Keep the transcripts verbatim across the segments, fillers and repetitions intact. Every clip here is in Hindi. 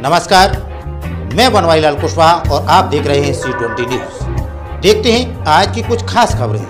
नमस्कार, मैं बनवारीलाल कुशवाहा और आप देख रहे हैं सी ट्वेंटी न्यूज। देखते हैं आज की कुछ खास खबरें।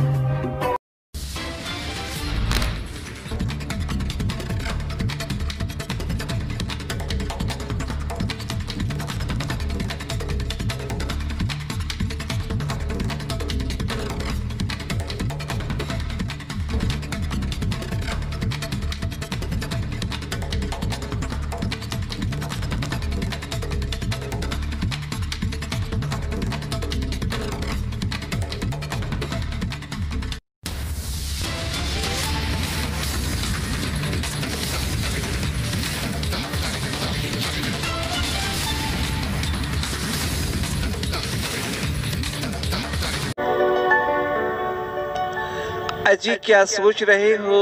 अजी क्या सोच रहे हो?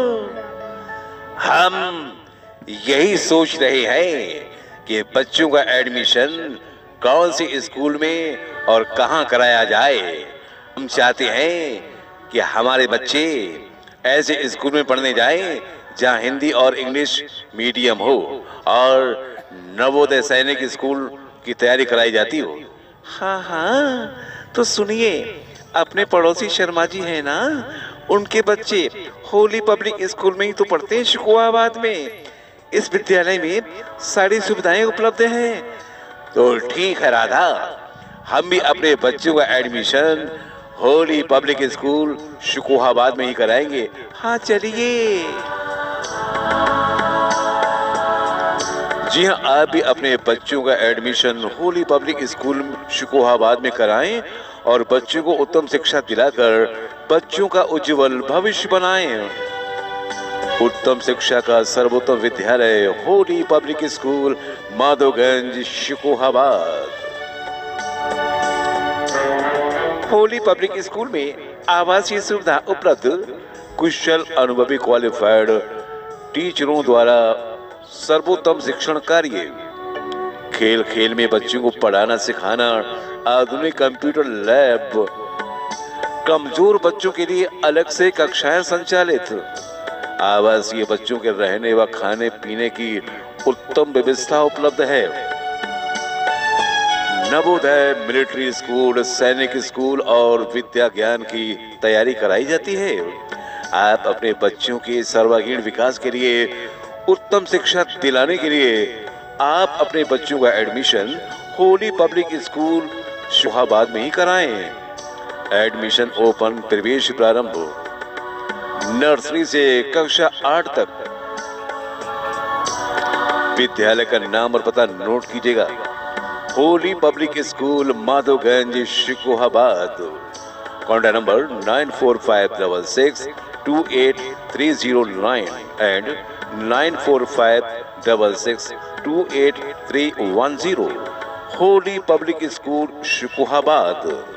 हम यही सोच रहे हैं कि बच्चों का एडमिशन कौन सी स्कूल में और कहां कराया जाए। हम चाहते हैं कि हमारे बच्चे ऐसे स्कूल में पढ़ने जाएं जहां हिंदी और इंग्लिश मीडियम हो और नवोदय सैनिक स्कूल की तैयारी कराई जाती हो। हाँ हाँ, तो सुनिए, अपने पड़ोसी शर्मा जी हैं ना, उनके बच्चे होली पब्लिक स्कूल में ही तो पढ़ते हैं, शिकोहाबाद में। इस विद्यालय में सारी सुविधाएं उपलब्ध हैं। तो ठीक है राधा, हम भी अपने बच्चों का admission Holy Public School Shikohabad में ही कराएंगे। हाँ चलिए। जी हाँ, आप भी अपने बच्चों का admission Holy Public School Shikohabad में कराएं और बच्चों को उत्तम शिक्षा दिलाकर बच्चों का उज्जवल भविष्य बनाएं। उत्तम शिक्षा का सर्वोत्तम विद्यालय Holy Public School, Madhoganj, Shikohabad. Holy Public School में आवासीय सुविधा उपलब्ध, कुशल अनुभवी क्वालिफाइड टीचरों द्वारा सर्वोत्तम शिक्षण कार्य, खेल खेल में बच्चों को पढ़ाना सिखाना, आधुनिक कंप्यूटर लैब, कमजोर बच्चों के लिए अलग से कक्षाएं संचालित, आवासीय बच्चों के रहने व खाने पीने की उत्तम व्यवस्था उपलब्ध है। नवोदय, मिलिट्री स्कूल, सैनिक स्कूल और विद्या ज्ञान की तैयारी कराई जाती है। आप अपने बच्चों के सर्वांगीण विकास के लिए उत्तम शिक्षा दिलाने के लिए आप अपने बच्चों का admission Holy Public School Shikohabad में ही कराएं। एडमिशन ओपन, प्रवेश प्रारंभ नर्सरी से कक्षा आठ तक। विद्यालय का नाम और पता नोट कीजिएगा, Holy Public School, Madhoganj, Shikohabad. Contact number nine four five double six two eight three zero nine and nine four five double six two eight three one zero. Holy Public School Shikohabad.